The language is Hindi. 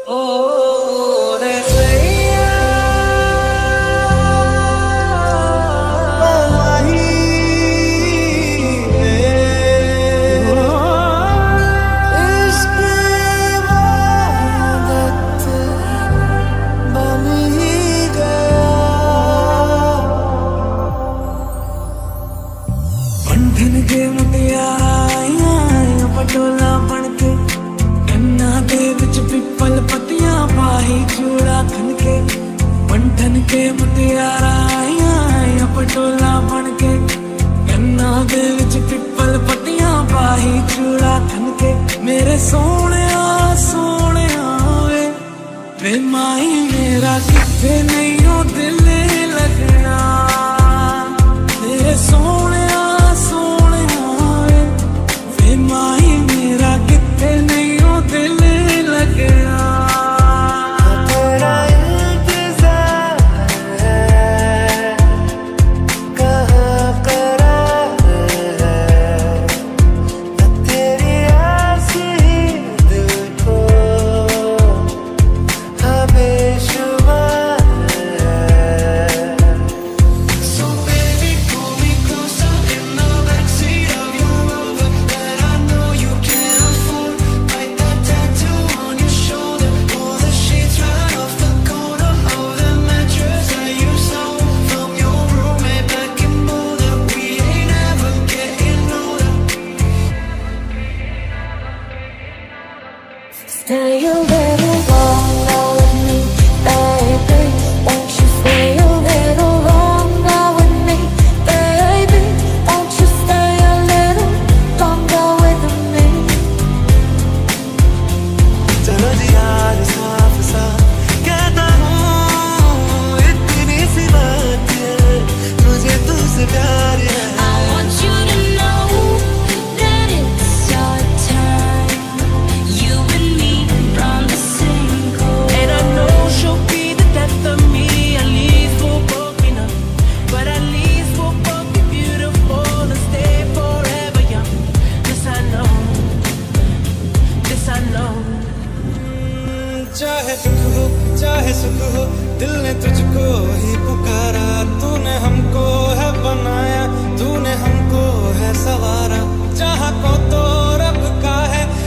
ओ रे सैया ओ माही इश्क इबादत बन ही गया। बंधन के मुटियारा पटोला बनके कन्ना दे विच पिपल पतियां पाही चूड़ा खनके। बंधन के मुटियारा पटोला बनके कन्ना दे विच पिपल पतियां पाही चूड़ा खनके। मेरे सोने वे माही मेरा किथे नहीं हो दिल लगना। मेरे सोने वे माही मेरा किथे नहीं हो दिल लगना। तेरा इंतजार है कहाँ करार है तेरी आसी दिल को बेशुमार है। So baby pull me closer in the backseat of your Rover that I know you can't afford. Bite that tattoo on your shoulder, pull the sheets right off the corner of the mattress that you stole from your roommate back in Boulder. We ain't ever getting older. Stay a little longer with me, baby. Won't you stay a little longer with me, baby? Won't you stay a little longer with me? चलो जी यार साफ साफ कहता हूँ इतनी सी बात है, मुझे तुझसे प्यार है। I want you to know that it's our time. You and me from the same coast. And I know she'll be the death of me. At least we'll both be numb, but at least we'll both be beautiful and stay forever young. This I know, this I know. चाहे दुख हो चाहे सुख हो दिल ने तुझको ही पुकारा। तूने हमको है बनाया, तूने हमको है सवारा। जहाँ को तो रब का है